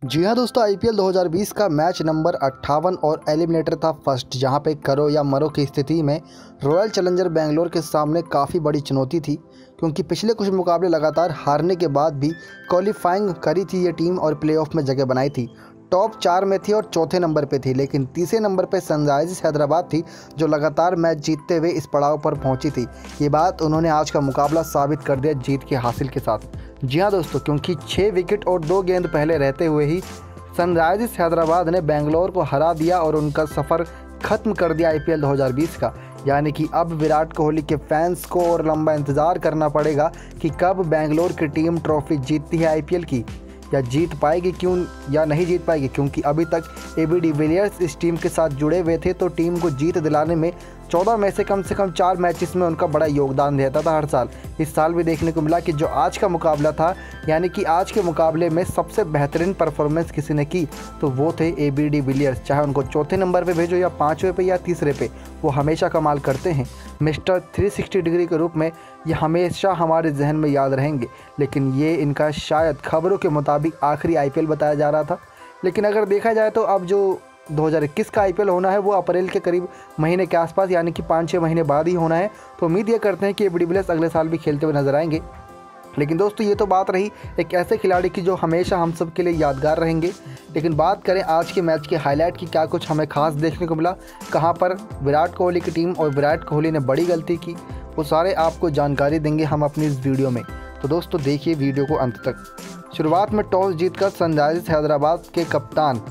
जी हाँ दोस्तों, आईपीएल 2020 का मैच नंबर 58 और एलिमिनेटर था फर्स्ट, जहां पे करो या मरो की स्थिति में रॉयल चैलेंजर बेंगलोर के सामने काफ़ी बड़ी चुनौती थी, क्योंकि पिछले कुछ मुकाबले लगातार हारने के बाद भी क्वालिफाइंग करी थी ये टीम और प्लेऑफ में जगह बनाई थी। टॉप 4 में थी और चौथे नंबर पे थी, लेकिन तीसरे नंबर पे सनराइजर्स हैदराबाद थी, जो लगातार मैच जीतते हुए इस पड़ाव पर पहुंची थी। ये बात उन्होंने आज का मुकाबला साबित कर दिया जीत के हासिल के साथ। जी हाँ दोस्तों, क्योंकि 6 विकेट और 2 गेंद पहले रहते हुए ही सनराइजर्स हैदराबाद ने बेंगलोर को हरा दिया और उनका सफ़र ख़त्म कर दिया आईपीएल 2020 का। यानी कि अब विराट कोहली के फैंस को और लंबा इंतज़ार करना पड़ेगा कि कब बेंगलोर की टीम ट्रॉफी जीतती है आईपीएल की, या जीत पाएगी क्यों या नहीं जीत पाएगी, क्योंकि अभी तक एबी डिविलियर्स इस टीम के साथ जुड़े हुए थे, तो टीम को जीत दिलाने में 14 में से कम 4 मैचेस में उनका बड़ा योगदान रहता था हर साल। इस साल भी देखने को मिला कि जो आज का मुकाबला था, यानी कि आज के मुकाबले में सबसे बेहतरीन परफॉर्मेंस किसी ने की तो वो थे एबी डिविलियर्स। चाहे उनको चौथे नंबर पे भेजो या 5वें पे या तीसरे पे, वो हमेशा कमाल करते हैं। मिस्टर 360 डिग्री के रूप में ये हमेशा हमारे जहन में याद रहेंगे। लेकिन ये इनका शायद खबरों के मुताबिक आखिरी आईपीएल बताया जा रहा था। लेकिन अगर देखा जाए तो अब जो 2021 का आईपीएल होना है वो अप्रैल के करीब महीने के आसपास, यानी कि 5-6 महीने बाद ही होना है। तो उम्मीद ये करते हैं कि एबी डिविलियर्स अगले साल भी खेलते हुए नजर आएंगे। लेकिन दोस्तों, ये तो बात रही एक ऐसे खिलाड़ी की जो हमेशा हम सब के लिए यादगार रहेंगे। लेकिन बात करें आज के मैच के हाईलाइट की, क्या कुछ हमें खास देखने को मिला, कहाँ पर विराट कोहली की टीम और विराट कोहली ने बड़ी गलती की, वो सारे आपको जानकारी देंगे हम अपनी इस वीडियो में। तो दोस्तों देखिए वीडियो को अंत तक। शुरुआत में टॉस जीतकर सनराइजर्स हैदराबाद के कप्तान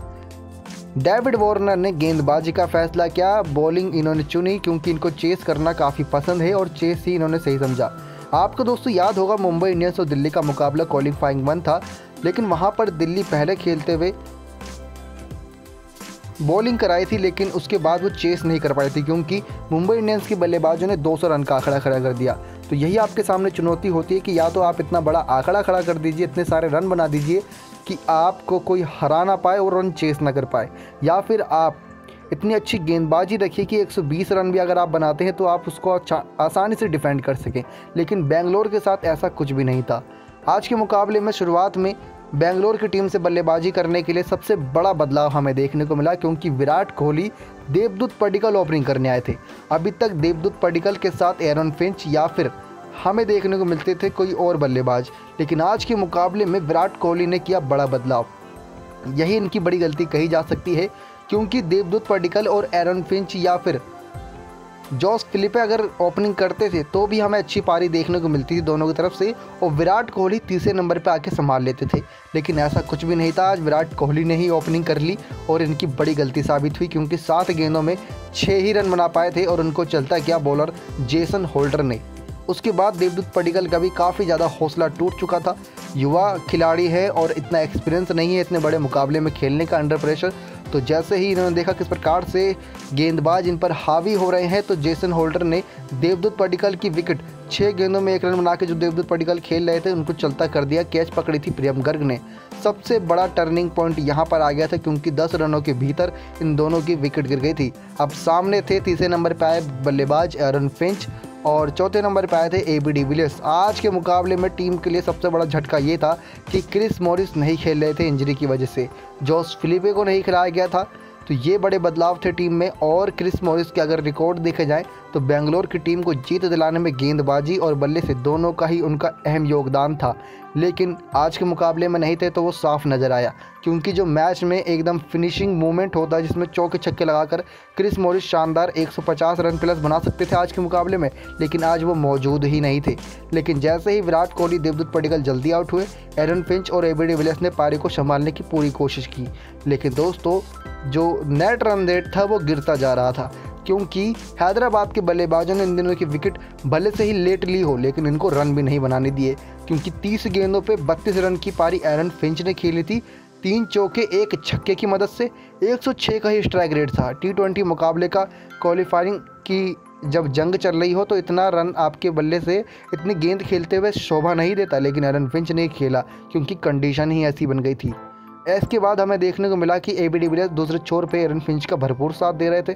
डेविड वार्नर ने गेंदबाजी का फैसला किया। बॉलिंग इन्होंने चुनी क्योंकि इनको चेस करना काफ़ी पसंद है और चेस ही इन्होंने सही समझा। आपको दोस्तों याद होगा मुंबई इंडियंस और दिल्ली का मुकाबला क्वालिफाइंग 1 था, लेकिन वहां पर दिल्ली पहले खेलते हुए बॉलिंग कराई थी, लेकिन उसके बाद वो चेस नहीं कर पाई थी क्योंकि मुंबई इंडियंस के बल्लेबाजों ने 200 रन का आंकड़ा खड़ा कर दिया। तो यही आपके सामने चुनौती होती है कि या तो आप इतना बड़ा आंकड़ा खड़ा कर दीजिए, इतने सारे रन बना दीजिए कि आपको कोई हरा ना पाए और रन चेस ना कर पाए, या फिर आप इतनी अच्छी गेंदबाजी रखिए कि 120 रन भी अगर आप बनाते हैं तो आप उसको आसानी से डिफेंड कर सकें। लेकिन बेंगलोर के साथ ऐसा कुछ भी नहीं था। आज के मुकाबले में शुरुआत में बेंगलोर की टीम से बल्लेबाजी करने के लिए सबसे बड़ा बदलाव हमें देखने को मिला, क्योंकि विराट कोहली देवदूत पडिक्कल ओपनिंग करने आए थे। अभी तक देवदूत पडिक्कल के साथ एरन फिंच या फिर हमें देखने को मिलते थे कोई और बल्लेबाज, लेकिन आज के मुकाबले में विराट कोहली ने किया बड़ा बदलाव। यही इनकी बड़ी गलती कही जा सकती है, क्योंकि देवदूत पडिक्कल और एरन फिंच या फिर जॉस फिलिपे अगर ओपनिंग करते थे तो भी हमें अच्छी पारी देखने को मिलती थी दोनों की तरफ से, और विराट कोहली तीसरे नंबर पे आके संभाल लेते थे। लेकिन ऐसा कुछ भी नहीं था। आज विराट कोहली ने ही ओपनिंग कर ली और इनकी बड़ी गलती साबित हुई, क्योंकि 7 गेंदों में 6 ही रन बना पाए थे और उनको चलता किया बॉलर जेसन होल्डर ने। उसके बाद देवदूत पडिक्कल का भी काफ़ी ज़्यादा हौसला टूट चुका था। युवा खिलाड़ी है और इतना एक्सपीरियंस नहीं है इतने बड़े मुकाबले में खेलने का अंडर प्रेशर। तो जैसे ही इन्होंने देखा किस प्रकार से गेंदबाज इन पर हावी हो रहे हैं, तो जेसन होल्डर ने देवदूत पडिक्कल की विकेट 6 गेंदों में 1 रन बना के जो देवदूत पडिक्कल खेल रहे थे उनको चलता कर दिया। कैच पकड़ी थी प्रियम गर्ग ने। सबसे बड़ा टर्निंग पॉइंट यहाँ पर आ गया था, क्योंकि 10 रनों के भीतर इन दोनों की विकेट गिर गई थी। अब सामने थे तीसरे नंबर पर आए बल्लेबाज एरन फिंच और चौथे नंबर पर आए थे एबी डिविलियर्स। आज के मुकाबले में टीम के लिए सबसे बड़ा झटका ये था कि क्रिस मॉरिस नहीं खेल रहे थे इंजरी की वजह से, जॉस फिलिपे को नहीं खिलाया गया था। तो ये बड़े बदलाव थे टीम में। और क्रिस मॉरिस के अगर रिकॉर्ड देखे जाए तो बेंगलोर की टीम को जीत दिलाने में गेंदबाजी और बल्ले से दोनों का ही उनका अहम योगदान था। लेकिन आज के मुकाबले में नहीं थे तो वो साफ नज़र आया, क्योंकि जो मैच में एकदम फिनिशिंग मूवमेंट होता है जिसमें चौके छक्के लगाकर क्रिस मॉरिस शानदार 150 रन प्लस बना सकते थे आज के मुकाबले में, लेकिन आज वो मौजूद ही नहीं थे। लेकिन जैसे ही विराट कोहली देवदूत पडिक्कल जल्दी आउट हुए, एरन फिंच और एबी डिविलियर्स ने पारी को संभालने की पूरी कोशिश की। लेकिन दोस्तों, जो नेट रन रेट था वो गिरता जा रहा था, क्योंकि हैदराबाद के बल्लेबाजों ने इन दिनों की विकेट भले से ही लेट ली हो, लेकिन इनको रन भी नहीं बनाने दिए, क्योंकि 30 गेंदों पे 32 रन की पारी एरन फिंच ने खेली थी। 3 चौके 1 छक्के की मदद से 106 का ही स्ट्राइक रेट था। T20 मुकाबले का क्वालिफाइंग की जब जंग चल रही हो तो इतना रन आपके बल्ले से इतनी गेंद खेलते हुए शोभा नहीं देता, लेकिन एरन फिंच ने खेला क्योंकि कंडीशन ही ऐसी बन गई थी। इसके बाद हमें देखने को मिला कि एबी डिविलियर्स दूसरे छोर पे एरन फिंच का भरपूर साथ दे रहे थे,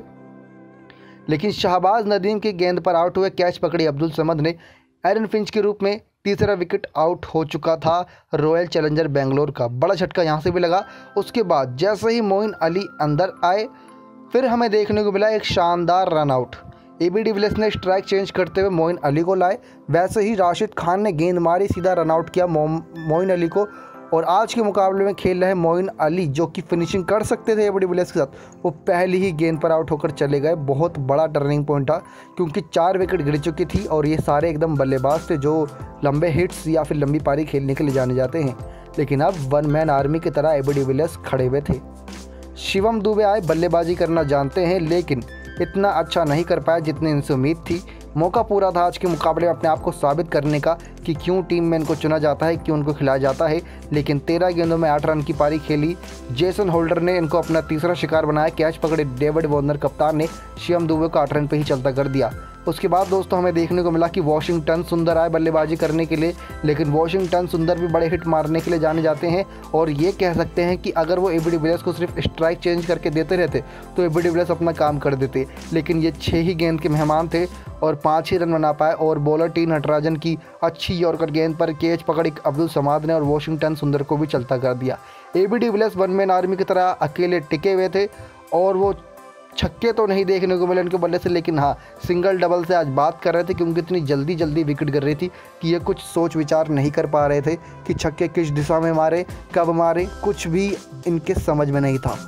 लेकिन शहबाज नदीम की गेंद पर आउट हुए। कैच पकड़ी अब्दुल समद ने एरन फिंच के रूप में तीसरा विकेट आउट हो चुका था रॉयल चैलेंजर बेंगलोर का। बड़ा झटका यहाँ से भी लगा। उसके बाद जैसे ही मोइन अली अंदर आए, फिर हमें देखने को मिला एक शानदार रन आउट। एबी डिविलियर्स ने स्ट्राइक चेंज करते हुए मोइन अली को लाए, वैसे ही राशिद खान ने गेंद मारी, सीधा रन आउट किया मोइन अली को। और आज के मुकाबले में खेल रहे मोइन अली, जो कि फिनिशिंग कर सकते थे एबी डिविलियर्स के साथ, वो पहली ही गेंद पर आउट होकर चले गए। बहुत बड़ा टर्निंग पॉइंट था, क्योंकि 4 विकेट गिर चुकी थी और ये सारे एकदम बल्लेबाज थे जो लंबे हिट्स या फिर लंबी पारी खेलने के लिए जाने जाते हैं। लेकिन अब वन मैन आर्मी की तरह एबी डिविलियर्स खड़े हुए थे। शिवम दुबे आए, बल्लेबाजी करना जानते हैं, लेकिन इतना अच्छा नहीं कर पाया जितनी इनसे उम्मीद थी। मौका पूरा था आज के मुकाबले में अपने आप को साबित करने का कि क्यों टीम में इनको चुना जाता है, क्यों उनको खिलाया जाता है। लेकिन 13 गेंदों में 8 रन की पारी खेली। जेसन होल्डर ने इनको अपना तीसरा शिकार बनाया। कैच पकड़े डेविड वार्नर कप्तान ने शिवम दुबे को 8 रन पर ही चलता कर दिया। उसके बाद दोस्तों हमें देखने को मिला कि वॉशिंगटन सुंदर आए बल्लेबाजी करने के लिए, लेकिन वॉशिंगटन सुंदर भी बड़े हिट मारने के लिए जाने जाते हैं। और ये कह सकते हैं कि अगर वो एबी डिविलियर्स को सिर्फ स्ट्राइक चेंज करके देते रहते तो एबी डिविलियर्स अपना काम कर देते। लेकिन ये 6 ही गेंद के मेहमान थे और 5 ही रन बना पाए। और बॉलर टी नटराजन की अच्छी यॉर्कर गेंद पर कैच पकड़ी अब्दुल समाद ने और वॉशिंगटन सुंदर को भी चलता कर दिया। AB de Villiers one man army की तरह अकेले टिके हुए थे और वो छक्के तो नहीं देखने को मिले उनके बल्ले से, लेकिन हाँ सिंगल डबल से आज बात कर रहे थे, क्योंकि इतनी जल्दी जल्दी विकेट गिर रही थी कि ये कुछ सोच विचार नहीं कर पा रहे थे कि छक्के किस दिशा में मारे, कब मारे, कुछ भी इनके समझ में नहीं था।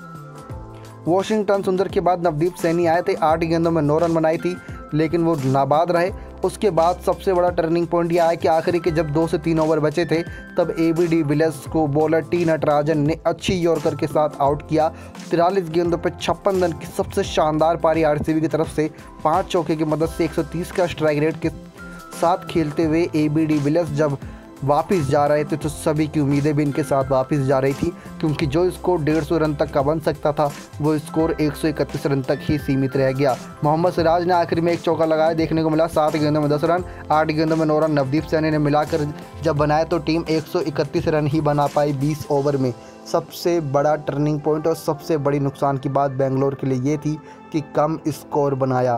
वॉशिंगटन सुंदर के बाद नवदीप सैनी आए थे, 8 गेंदों में 9 रन बनाई थी, लेकिन वो नाबाद रहे। उसके बाद सबसे बड़ा टर्निंग पॉइंट यह आया कि आखिरी के जब 2 से 3 ओवर बचे थे, तब एबी डिविलियर्स को बॉलर टी नटराजन ने अच्छी यॉर्कर के साथ आउट किया। 43 गेंदों पर 56 रन की सबसे शानदार पारी आरसीबी की तरफ से 5 चौके की मदद से 130 का स्ट्राइक रेट के साथ खेलते हुए एबी डिविलियर्स जब वापस जा रहे थे तो सभी की उम्मीदें भी इनके साथ वापस जा रही थी, क्योंकि जो स्कोर 150 रन तक का बन सकता था वो स्कोर 131 रन तक ही सीमित रह गया। मोहम्मद सिराज ने आखिर में एक चौका लगाया, देखने को मिला। 7 गेंदों में 10 रन, 8 गेंदों में 9 रन नवदीप सैनी ने मिलाकर जब बनाए तो टीम 131 रन ही बना पाई 20 ओवर में। सबसे बड़ा टर्निंग पॉइंट और सबसे बड़ी नुकसान की बात बेंगलोर के लिए ये थी कि कम स्कोर बनाया।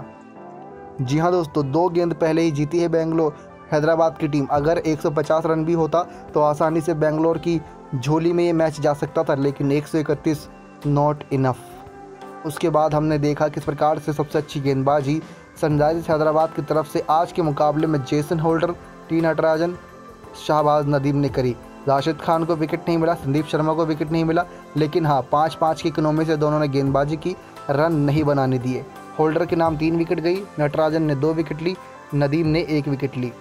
जी हाँ दोस्तों, 2 गेंद पहले ही जीती है बेंगलोर हैदराबाद की टीम। अगर 150 रन भी होता तो आसानी से बेंगलोर की झोली में ये मैच जा सकता था, लेकिन 131 नॉट इनफ। उसके बाद हमने देखा किस प्रकार से सबसे अच्छी गेंदबाजी सनराइजर्स हैदराबाद की तरफ से आज के मुकाबले में Jason Holder, T Natarajan, Shahbaz Nadeem ने करी। राशिद खान को विकेट नहीं मिला, संदीप शर्मा को विकेट नहीं मिला, लेकिन हाँ 5-5 की इकोनॉमी से दोनों ने गेंदबाजी की, रन नहीं बनाने दिए। होल्डर के नाम 3 विकेट गई, नटराजन ने 2 विकेट ली, नदीम ने 1 विकेट ली।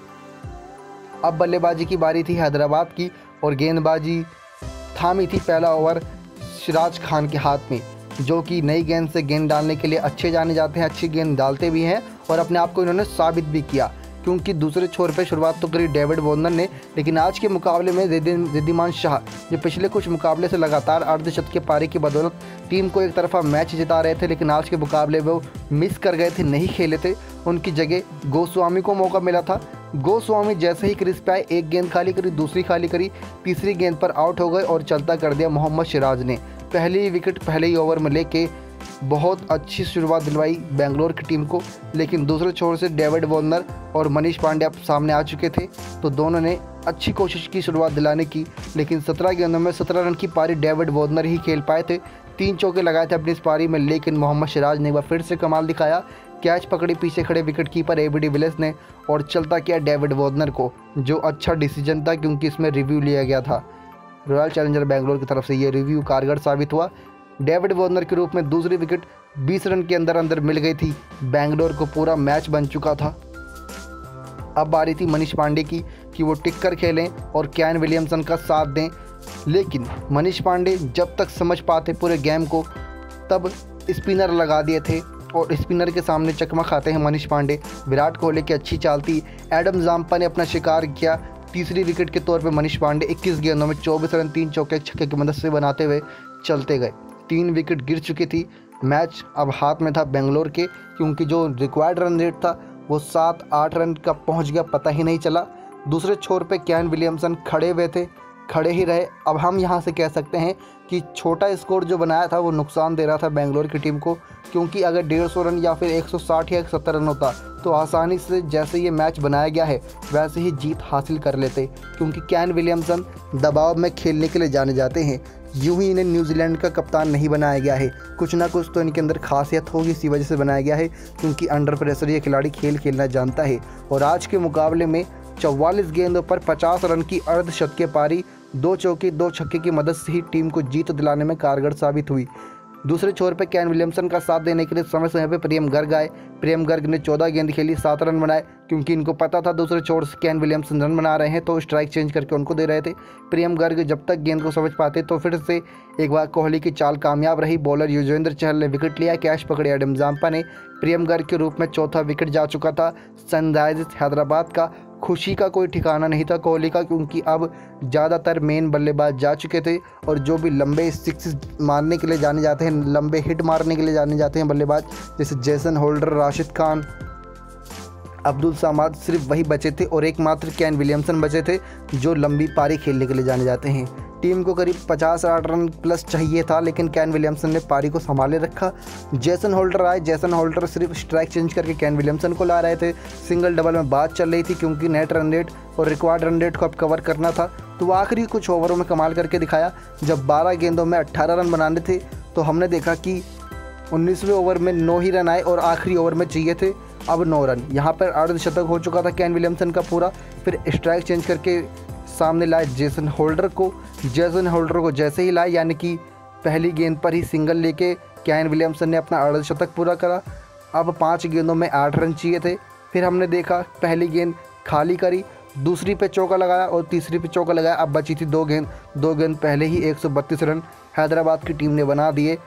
अब बल्लेबाजी की बारी थी हैदराबाद की और गेंदबाजी थामी थी पहला ओवर सिराज खान के हाथ में, जो कि नई गेंद से गेंद डालने के लिए अच्छे जाने जाते हैं, अच्छी गेंद डालते भी हैं और अपने आप को इन्होंने साबित भी किया, क्योंकि दूसरे छोर पे शुरुआत तो करी डेविड वार्नर ने, लेकिन आज के मुकाबले में रिद्धिमान शाह जो पिछले कुछ मुकाबले से लगातार अर्धशतक के पारी की बदौलत टीम को एक तरफा मैच जिता रहे थे, लेकिन आज के मुकाबले वो मिस कर गए थे, नहीं खेले थे। उनकी जगह गोस्वामी को मौका मिला था। गोस्वामी जैसे ही क्रीज पे आए, एक गेंद खाली करी, दूसरी खाली करी, तीसरी गेंद पर आउट हो गए और चलता कर दिया मोहम्मद सिराज ने। पहली विकेट पहले ही ओवर में लेके बहुत अच्छी शुरुआत दिलवाई बेंगलोर की टीम को, लेकिन दूसरे छोर से डेविड वार्नर और मनीष पांडे सामने आ चुके थे, तो दोनों ने अच्छी कोशिश की शुरुआत दिलाने की, लेकिन 17 गेंदों में 17 रन की पारी डेविड वार्नर ही खेल पाए थे। 3 चौके लगाए थे अपनी इस पारी में, लेकिन मोहम्मद सिराज ने एक बार फिर से कमाल दिखाया। कैच पकड़ी पीछे खड़े विकेट कीपर एबी डिविलियर्स ने और चलता किया डेविड वार्नर को, जो अच्छा डिसीजन था क्योंकि इसमें रिव्यू लिया गया था। रॉयल चैलेंजर बेंगलोर की तरफ से ये रिव्यू कारगर साबित हुआ। डेविड वार्नर के रूप में दूसरी विकेट 20 रन के अंदर अंदर मिल गई थी। बेंगलोर को पूरा मैच बन चुका था। अब बारी थी मनीष पांडे की कि वो टिक कर खेलें और कैन विलियमसन का साथ दें, लेकिन मनीष पांडे जब तक समझ पाते पूरे गेम को तब स्पिनर लगा दिए थे और स्पिनर के सामने चकमा खाते हैं मनीष पांडे। विराट कोहली की अच्छी चाल थी, एडम जाम्पा ने अपना शिकार किया। तीसरी विकेट के तौर पर मनीष पांडे 21 गेंदों में 24 रन 3 चौके छक्के की मदद से बनाते हुए चलते गए। 3 विकेट गिर चुकी थी। मैच अब हाथ में था बेंगलोर के, क्योंकि जो रिक्वायर्ड रन रेट था वो 7-8 रन का पहुंच गया, पता ही नहीं चला। दूसरे छोर पे कैन विलियमसन खड़े हुए थे, खड़े ही रहे। अब हम यहाँ से कह सकते हैं कि छोटा स्कोर जो बनाया था वो नुकसान दे रहा था बेंगलोर की टीम को, क्योंकि अगर 150 रन या फिर 160 या 170 रन होता तो आसानी से जैसे ये मैच बनाया गया है वैसे ही जीत हासिल कर लेते, क्योंकि केन विलियमसन दबाव में खेलने के लिए जाने जाते हैं। यूं ही इन्हें न्यूजीलैंड का कप्तान नहीं बनाया गया है, कुछ ना कुछ तो इनके अंदर खासियत होगी, इसी वजह से बनाया गया है, क्योंकि अंडर प्रेशर ये खिलाड़ी खेलना जानता है। और आज के मुकाबले में 44 गेंदों पर 50 रन की अर्धशतकीय पारी, 2 चौके 2 छक्के की मदद से ही टीम को जीत दिलाने में कारगर साबित हुई। दूसरे छोर पर केन विलियमसन का साथ देने के लिए समय समय पर प्रियम गर्ग आए। प्रियम गर्ग ने 14 गेंद खेली, 7 रन बनाए, क्योंकि इनको पता था दूसरे छोर से केन विलियमसन रन बना रहे हैं तो स्ट्राइक चेंज करके उनको दे रहे थे। प्रियम गर्ग जब तक गेंद को समझ पाते तो फिर से एक बार कोहली की चाल कामयाब रही। बॉलर युजवेंद्र चहल ने विकेट लिया, कैच पकड़े एडम जाम्पा ने। प्रियम गर्ग के रूप में चौथा विकेट जा चुका था सनराइजर्स हैदराबाद का। खुशी का कोई ठिकाना नहीं था कोहली का, क्योंकि अब ज़्यादातर मेन बल्लेबाज जा चुके थे और जो भी लंबे सिक्स मारने के लिए जाने जाते हैं, लंबे हिट मारने के लिए जाने जाते हैं बल्लेबाज, जैसे जेसन होल्डर, राशिद खान, अब्दुल समाद, सिर्फ वही बचे थे और एकमात्र केन विलियमसन बचे थे जो लंबी पारी खेलने के लिए जाने जाते हैं। टीम को करीब 50-60 रन प्लस चाहिए था, लेकिन केन विलियमसन ने पारी को संभाले रखा। जेसन होल्डर आए, जेसन होल्डर सिर्फ स्ट्राइक चेंज करके केन विलियमसन को ला रहे थे। सिंगल डबल में बात चल रही थी, क्योंकि नेट रन रेट और रिक्वायर्ड रन रेट को अब कवर करना था। तो आखिरी कुछ ओवरों में कमाल करके दिखाया। जब 12 गेंदों में 18 रन बनाने थे तो हमने देखा कि 19वें ओवर में 9 ही रन आए और आखिरी ओवर में चाहिए थे अब 9 रन। यहाँ पर अर्धशतक हो चुका था केन विलियमसन का पूरा। फिर स्ट्राइक चेंज करके सामने लाए जेसन होल्डर को। जेसन होल्डर को जैसे ही लाए, यानी कि पहली गेंद पर ही सिंगल लेके केन विलियमसन ने अपना अर्धशतक पूरा करा। अब 5 गेंदों में 8 रन चाहिए थे। फिर हमने देखा पहली गेंद खाली करी, दूसरी पे चौका लगाया और तीसरी पे चौका लगाया। अब बची थी 2 गेंद पहले ही 132 रन हैदराबाद की टीम ने बना दिए।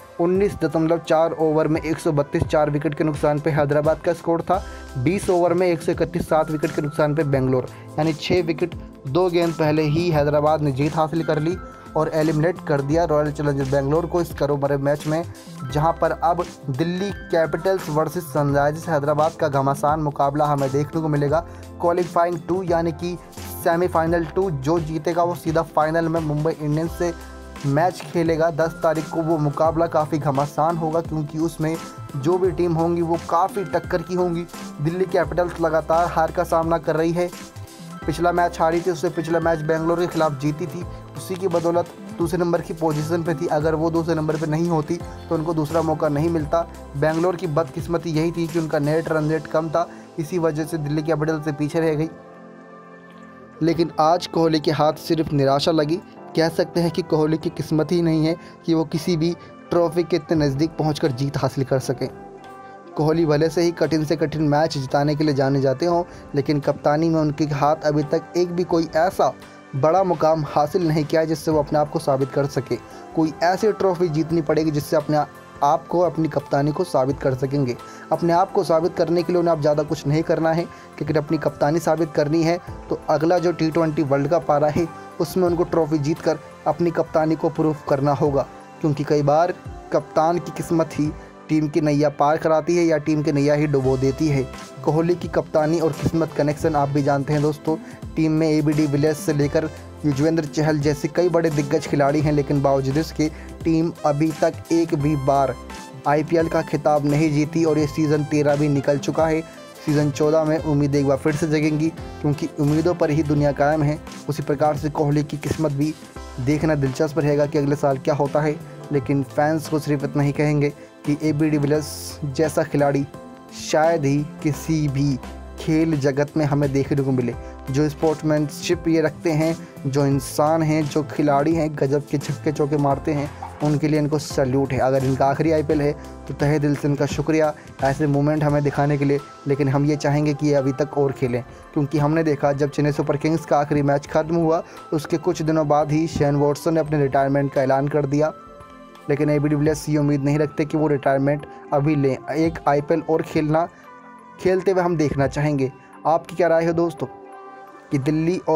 19.4 ओवर में 132, 4 विकेट के नुकसान पे हैदराबाद का स्कोर था। 20 ओवर में 131, 7 विकेट के नुकसान पे बेंगलोर, यानी 6 विकेट 2 गेंद पहले ही हैदराबाद ने जीत हासिल कर ली और एलिमिनेट कर दिया रॉयल चैलेंजर्स बेंगलोर को इस करो मरे मैच में, जहां पर अब Delhi Capitals versus Sunrisers Hyderabad का घमासान मुकाबला हमें देखने को मिलेगा। क्वालिफाइंग 2 यानी कि सेमीफाइनल 2, जो जीतेगा वो सीधा फाइनल में मुंबई इंडियंस से मैच खेलेगा। 10 तारीख को वो मुकाबला काफ़ी घमासान होगा, क्योंकि उसमें जो भी टीम होंगी वो काफ़ी टक्कर की होंगी। दिल्ली कैपिटल्स लगातार हार का सामना कर रही है। पिछला मैच हारी थी, उससे पिछला मैच बेंगलोर के खिलाफ जीती थी, उसी की बदौलत दूसरे नंबर की पोजीशन पे थी। अगर वो दूसरे नंबर पे नहीं होती तो उनको दूसरा मौका नहीं मिलता। बेंगलोर की बदकिस्मती यही थी कि उनका नेट रन रेट कम था, इसी वजह से दिल्ली कैपिटल्स से पीछे रह गई। लेकिन आज कोहली के हाथ सिर्फ निराशा लगी। कह सकते हैं कि कोहली की किस्मत ही नहीं है कि वो किसी भी ट्रॉफी के इतने नज़दीक पहुंचकर जीत हासिल कर सकें। कोहली भले से ही कठिन से कठिन मैच जिताने के लिए जाने जाते हों, लेकिन कप्तानी में उनके हाथ अभी तक एक भी कोई ऐसा बड़ा मुकाम हासिल नहीं किया जिससे वो अपने आप को साबित कर सके। कोई ऐसी ट्रॉफी जीतनी पड़ेगी जिससे अपने आप को, अपनी कप्तानी को साबित कर सकेंगे। अपने आप को साबित करने के लिए उन्हें अब ज़्यादा कुछ नहीं करना है, लेकिन अपनी कप्तानी साबित करनी है तो अगला जो T20 वर्ल्ड कप आ रहा है उसमें उनको ट्रॉफी जीतकर अपनी कप्तानी को प्रूफ करना होगा, क्योंकि कई बार कप्तान की किस्मत ही टीम की नैया पार कराती है या टीम की नैया ही डुबो देती है। कोहली की कप्तानी और किस्मत कनेक्शन आप भी जानते हैं दोस्तों। टीम में AB de Villiers से लेकर युजवेंद्र चहल जैसे कई बड़े दिग्गज खिलाड़ी हैं, लेकिन बावजूद इसके टीम अभी तक एक भी बार IPL का खिताब नहीं जीती और ये सीज़न 13 भी निकल चुका है। सीज़न 14 में उम्मीदें एक बार फिर से जगेंगी, क्योंकि उम्मीदों पर ही दुनिया कायम है। उसी प्रकार से कोहली की किस्मत भी देखना दिलचस्प रहेगा कि अगले साल क्या होता है। लेकिन फैंस को सिर्फ इतना ही कहेंगे कि AB de Villiers जैसा खिलाड़ी शायद ही किसी भी खेल जगत में हमें देखने को मिले। जो स्पोर्ट्समैनशिप ये रखते हैं, जो इंसान हैं, जो खिलाड़ी हैं, गजब के छक्के चौके मारते हैं, उनके लिए इनको सैल्यूट है। अगर इनका आखिरी IPL है तो तहे दिल से इनका शुक्रिया ऐसे मोमेंट हमें दिखाने के लिए। लेकिन हम ये चाहेंगे कि ये अभी तक और खेलें, क्योंकि हमने देखा जब चेन्नई सुपर किंग्स का आखिरी मैच खत्म हुआ उसके कुछ दिनों बाद ही शेन वॉटसन ने अपने रिटायरमेंट का ऐलान कर दिया। लेकिन AB de Villiers ये उम्मीद नहीं रखते कि वो रिटायरमेंट अभी लें। एक IPL और खेलते हुए हम देखना चाहेंगे। आपकी क्या राय है दोस्तों कि दिल्ली और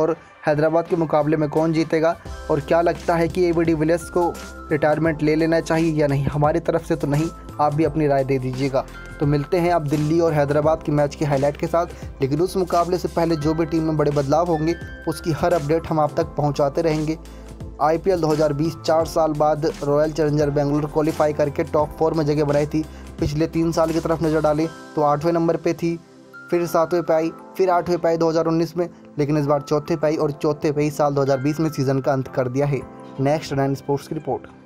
हैदराबाद के मुकाबले में कौन जीतेगा, और क्या लगता है कि एबी डिविलियर्स को रिटायरमेंट ले लेना चाहिए या नहीं। हमारी तरफ से तो नहीं, आप भी अपनी राय दे दीजिएगा। तो मिलते हैं अब दिल्ली और हैदराबाद के मैच के हाईलाइट के साथ, लेकिन उस मुकाबले से पहले जो भी टीम में बड़े बदलाव होंगे उसकी हर अपडेट हम आप तक पहुंचाते रहेंगे। IPL 2020 4 साल बाद रॉयल चैलेंजर बेंगलुरु क्वालिफाई करके टॉप 4 में जगह बनाई थी। पिछले 3 साल की तरफ नज़र डालें तो 8वें नंबर पे थी, फिर 7वें पे आई, फिर 8वें पे आई 2019 में, लेकिन इस बार 4थे पे आई और 4थे पे ही साल 2020 में सीज़न का अंत कर दिया है। नेक्स्ट 9 स्पोर्ट्स की रिपोर्ट।